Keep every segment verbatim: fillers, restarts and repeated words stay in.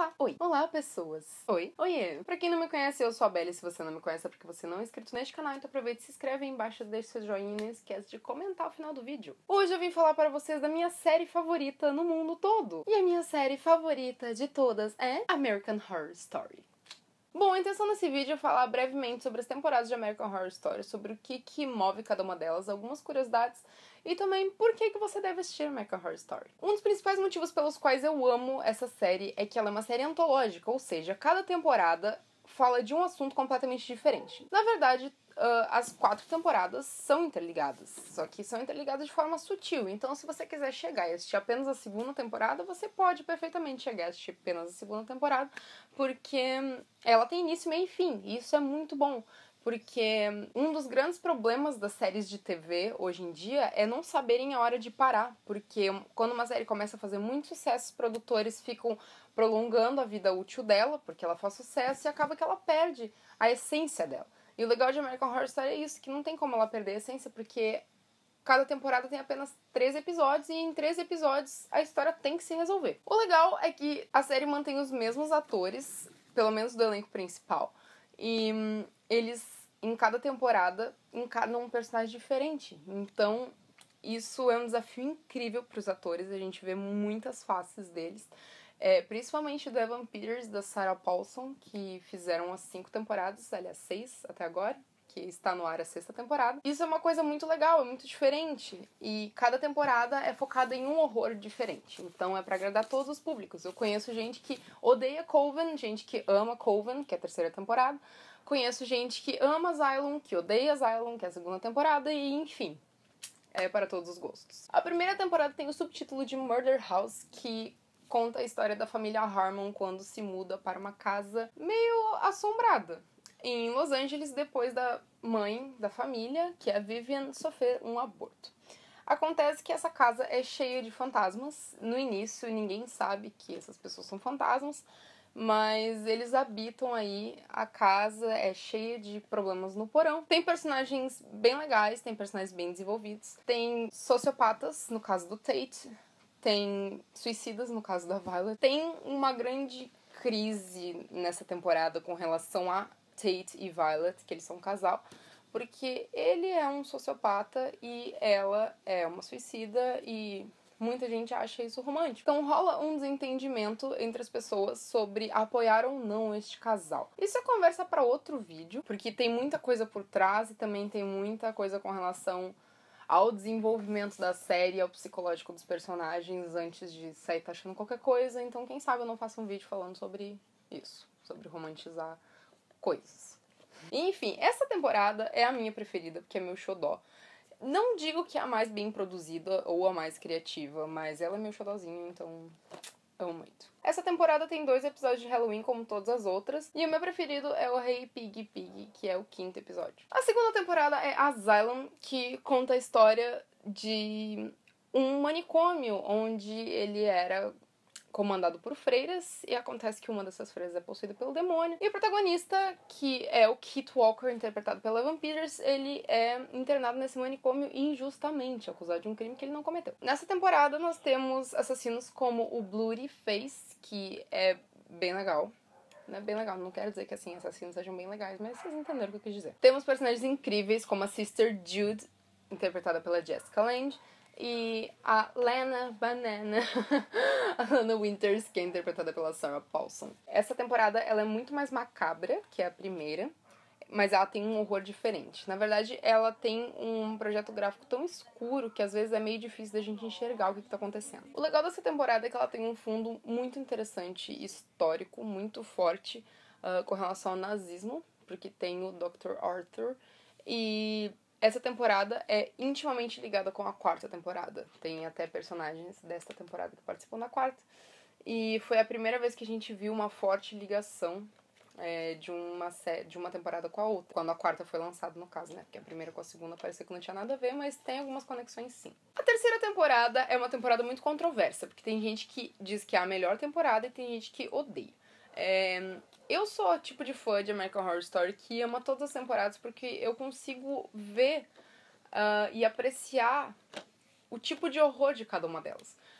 Olá, oi, olá pessoas, oi, oiê. Pra quem não me conhece, eu sou a Belle. Se você não me conhece é porque você não é inscrito neste canal, então aproveite e se inscreve aí embaixo, deixe seu joinha e não esquece de comentar ao final do vídeo. Hoje eu vim falar para vocês da minha série favorita no mundo todo. E a minha série favorita de todas é American Horror Story. Bom, a intenção desse vídeo é falar brevemente sobre as temporadas de American Horror Story, sobre o que, que move cada uma delas, algumas curiosidades e também por que, que você deve assistir American Horror Story. Um dos principais motivos pelos quais eu amo essa série é que ela é uma série antológica, ou seja, cada temporada fala de um assunto completamente diferente. Na verdade, Uh, as quatro temporadas são interligadas, só que são interligadas de forma sutil. Então, se você quiser chegar e assistir apenas a segunda temporada, você pode perfeitamente chegar e assistir apenas a segunda temporada, porque ela tem início, meio e fim, e isso é muito bom. Porque um dos grandes problemas das séries de T V hoje em dia é não saberem a hora de parar. Porque quando uma série começa a fazer muito sucesso, os produtores ficam prolongando a vida útil dela, porque ela faz sucesso, e acaba que ela perde a essência dela. E o legal de American Horror Story é isso, que não tem como ela perder a essência, porque cada temporada tem apenas três episódios, e em três episódios a história tem que se resolver. O legal é que a série mantém os mesmos atores, pelo menos do elenco principal, e hum, eles, em cada temporada, encarnam um personagem diferente. Então, isso é um desafio incrível para os atores, a gente vê muitas faces deles. É, principalmente do Evan Peters, da Sarah Paulson, que fizeram as cinco temporadas, aliás, seis até agora, que está no ar a sexta temporada. Isso é uma coisa muito legal, é muito diferente, e cada temporada é focada em um horror diferente, então é pra agradar todos os públicos. Eu conheço gente que odeia Coven, gente que ama Coven, que é a terceira temporada, conheço gente que ama Asylum, que odeia Asylum, que é a segunda temporada, e enfim, é para todos os gostos. A primeira temporada tem o subtítulo de Murder House, que conta a história da família Harmon quando se muda para uma casa meio assombrada em Los Angeles, depois da mãe da família, que é a Vivian, sofrer um aborto. Acontece que essa casa é cheia de fantasmas. No início, ninguém sabe que essas pessoas são fantasmas, mas eles habitam aí, a casa é cheia de problemas no porão. Tem personagens bem legais, tem personagens bem desenvolvidos, tem sociopatas, no caso do Tate, tem suicidas, no caso da Violet. Tem uma grande crise nessa temporada com relação a Tate e Violet, que eles são um casal, porque ele é um sociopata e ela é uma suicida, e muita gente acha isso romântico. Então rola um desentendimento entre as pessoas sobre apoiar ou não este casal. Isso é conversa para outro vídeo, porque tem muita coisa por trás e também tem muita coisa com relação ao desenvolvimento da série, ao psicológico dos personagens antes de sair taxando qualquer coisa. Então, quem sabe eu não faço um vídeo falando sobre isso, sobre romantizar coisas. Enfim, essa temporada é a minha preferida, porque é meu xodó. Não digo que é a mais bem produzida ou a mais criativa, mas ela é meu xodózinho, então amo muito. Essa temporada tem dois episódios de Halloween, como todas as outras, e o meu preferido é o Hey Piggy Piggy, que é o quinto episódio. A segunda temporada é Asylum, que conta a história de um manicômio onde ele era comandado por freiras, e acontece que uma dessas freiras é possuída pelo demônio. E o protagonista, que é o Kit Walker, interpretado pelo Evan Peters, ele é internado nesse manicômio injustamente, acusado de um crime que ele não cometeu. Nessa temporada nós temos assassinos como o Bloody Face, que é bem legal. Não é bem legal, não quero dizer que assim, assassinos sejam bem legais, mas vocês entenderam o que eu quis dizer. Temos personagens incríveis como a Sister Jude, interpretada pela Jessica Lange, e a Lana Banana, a Lana Winters, que é interpretada pela Sarah Paulson. Essa temporada ela é muito mais macabra que a primeira, mas ela tem um horror diferente. Na verdade, ela tem um projeto gráfico tão escuro que às vezes é meio difícil da gente enxergar o que está acontecendo. O legal dessa temporada é que ela tem um fundo muito interessante, histórico, muito forte uh, com relação ao nazismo, porque tem o doutor Arthur, e essa temporada é intimamente ligada com a quarta temporada. Tem até personagens desta temporada que participam da quarta. E foi a primeira vez que a gente viu uma forte ligação é, de, uma sé- de uma temporada com a outra. Quando a quarta foi lançada, no caso, né? Porque a primeira com a segunda parecia que não tinha nada a ver, mas tem algumas conexões sim. A terceira temporada é uma temporada muito controversa, porque tem gente que diz que é a melhor temporada e tem gente que odeia. É, eu sou o tipo de fã de American Horror Story que ama todas as temporadas porque eu consigo ver uh, e apreciar o tipo de horror de cada uma delas.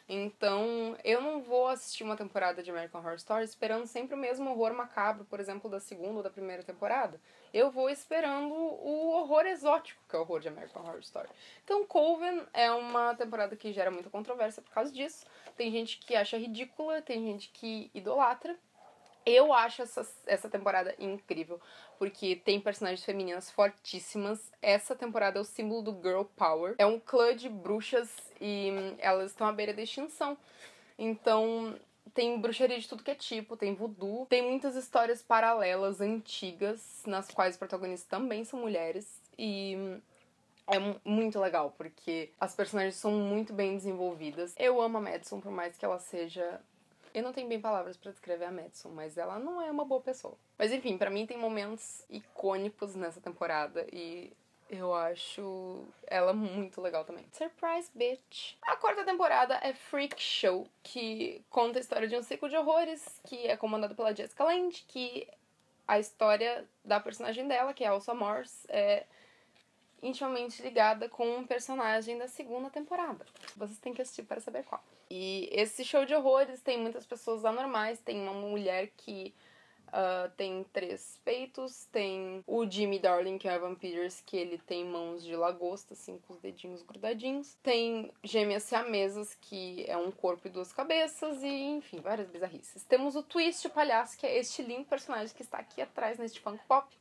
Então, eu não vou assistir uma temporada de American Horror Story esperando sempre o mesmo horror macabro, por exemplo, da segunda ou da primeira temporada. Eu vou esperando o horror exótico, que é o horror de American Horror Story. Então, Coven é uma temporada que gera muita controvérsia por causa disso. Tem gente que acha ridícula, tem gente que idolatra. Eu acho essa, essa temporada incrível, porque tem personagens femininas fortíssimas. Essa temporada é o símbolo do girl power. É um clã de bruxas e elas estão à beira da extinção. Então, tem bruxaria de tudo que é tipo, tem voodoo. Tem muitas histórias paralelas, antigas, nas quais os protagonistas também são mulheres. E é muito legal, porque as personagens são muito bem desenvolvidas. Eu amo a Madison, por mais que ela seja... Eu não tenho bem palavras pra descrever a Madison, mas ela não é uma boa pessoa. Mas enfim, pra mim tem momentos icônicos nessa temporada e eu acho ela muito legal também. Surprise, bitch! A quarta temporada é Freak Show, que conta a história de um ciclo de horrores, que é comandado pela Jessica Lange, que a história da personagem dela, que é a Elsa Morse, é intimamente ligada com um personagem da segunda temporada. Vocês têm que assistir para saber qual. E esse show de horrores tem muitas pessoas anormais. Tem uma mulher que uh, tem três peitos. Tem o Jimmy Darling, que é Evan Peters, que ele tem mãos de lagosta, assim, com os dedinhos grudadinhos. Tem gêmeas siamesas, que é um corpo e duas cabeças. E, enfim, várias bizarrices. Temos o Twist, o palhaço, que é este lindo personagem que está aqui atrás neste Funko Pop.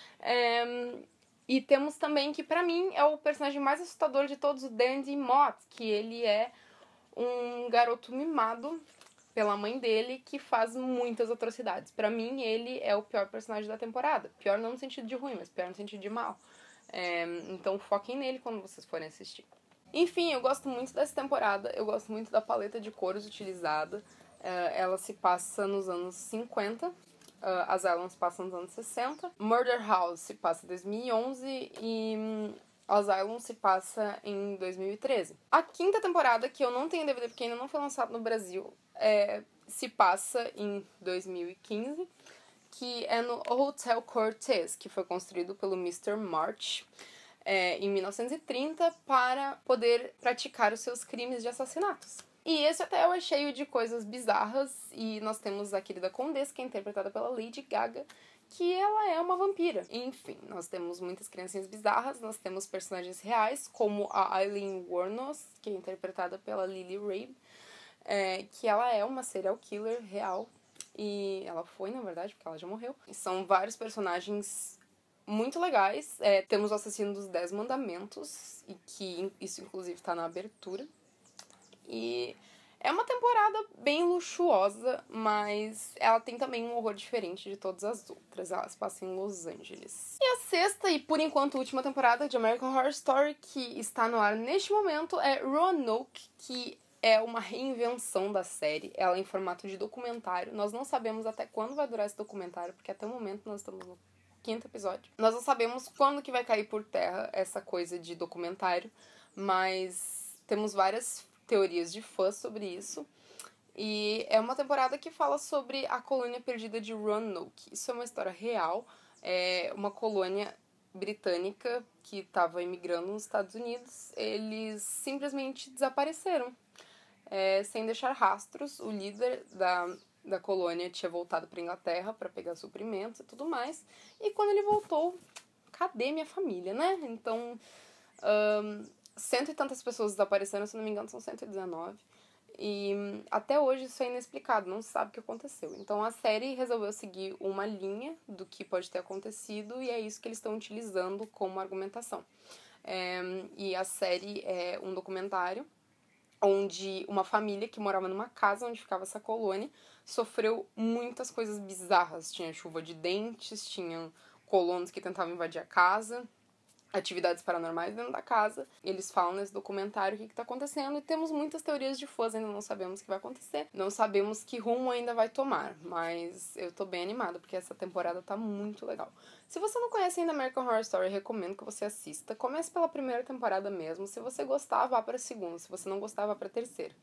É... E temos também que, pra mim, é o personagem mais assustador de todos, o Dandy Mott, que ele é um garoto mimado pela mãe dele que faz muitas atrocidades. Pra mim, ele é o pior personagem da temporada. Pior não no sentido de ruim, mas pior no sentido de mal. É, então foquem nele quando vocês forem assistir. Enfim, eu gosto muito dessa temporada, eu gosto muito da paleta de cores utilizada. É, ela se passa nos anos cinquenta. Uh, Asylum se passa nos anos sessenta. Murder House se passa em dois mil e onze e um, Asylum se passa em dois mil e treze. A quinta temporada, que eu não tenho D V D porque ainda não foi lançado no Brasil, é, se passa em dois mil e quinze, que é no Hotel Cortez, que foi construído pelo mister March é, em mil novecentos e trinta para poder praticar os seus crimes de assassinatos. E esse hotel é cheio de coisas bizarras, e nós temos a querida Condessa, que é interpretada pela Lady Gaga, que ela é uma vampira. Enfim, nós temos muitas criancinhas bizarras, nós temos personagens reais, como a Aileen Wuornos, que é interpretada pela Lily Rabe, é, que ela é uma serial killer real, e ela foi, na verdade, porque ela já morreu. E são vários personagens muito legais. É, temos o Assassino dos Dez Mandamentos, e que isso, inclusive, tá na abertura. E é uma temporada bem luxuosa, mas ela tem também um horror diferente de todas as outras. Ela se passa em Los Angeles. E a sexta e, por enquanto, última temporada de American Horror Story, que está no ar neste momento, é Roanoke, que é uma reinvenção da série. Ela é em formato de documentário. Nós não sabemos até quando vai durar esse documentário, porque até o momento nós estamos no quinto episódio. Nós não sabemos quando que vai cair por terra essa coisa de documentário, mas temos várias teorias de fãs sobre isso. E é uma temporada que fala sobre a colônia perdida de Roanoke. Isso é uma história real. É uma colônia britânica que estava imigrando nos Estados Unidos. Eles simplesmente desapareceram, é, sem deixar rastros. O líder da, da colônia tinha voltado para Inglaterra para pegar suprimentos e tudo mais. E quando ele voltou, cadê minha família, né? Então, um, cento e tantas pessoas desapareceram, se não me engano são cento e dezenove. E até hoje isso é inexplicado, não se sabe o que aconteceu. Então a série resolveu seguir uma linha do que pode ter acontecido e é isso que eles estão utilizando como argumentação. É, e a série é um documentário onde uma família que morava numa casa onde ficava essa colônia sofreu muitas coisas bizarras. Tinha chuva de dentes, tinha colonos que tentavam invadir a casa, atividades paranormais dentro da casa. Eles falam nesse documentário o que está acontecendo e temos muitas teorias de fãs, ainda não sabemos o que vai acontecer. Não sabemos que rumo ainda vai tomar, mas eu tô bem animada porque essa temporada tá muito legal. Se você não conhece ainda American Horror Story, eu recomendo que você assista. Comece pela primeira temporada mesmo. Se você gostar, vá pra segunda. Se você não gostar, vá pra terceira.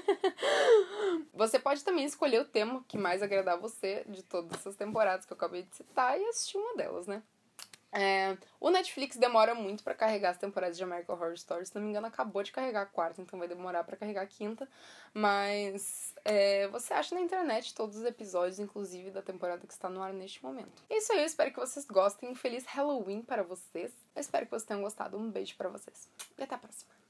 Você pode também escolher o tema que mais agradar você de todas essas temporadas que eu acabei de citar e assistir uma delas, né? É, o Netflix demora muito pra carregar as temporadas de American Horror Story. Se não me engano, acabou de carregar a quarta, então vai demorar pra carregar a quinta. Mas é, você acha na internet todos os episódios, inclusive da temporada que está no ar neste momento. É isso aí, eu espero que vocês gostem. Um feliz Halloween para vocês. Eu espero que vocês tenham gostado. Um beijo pra vocês. E até a próxima.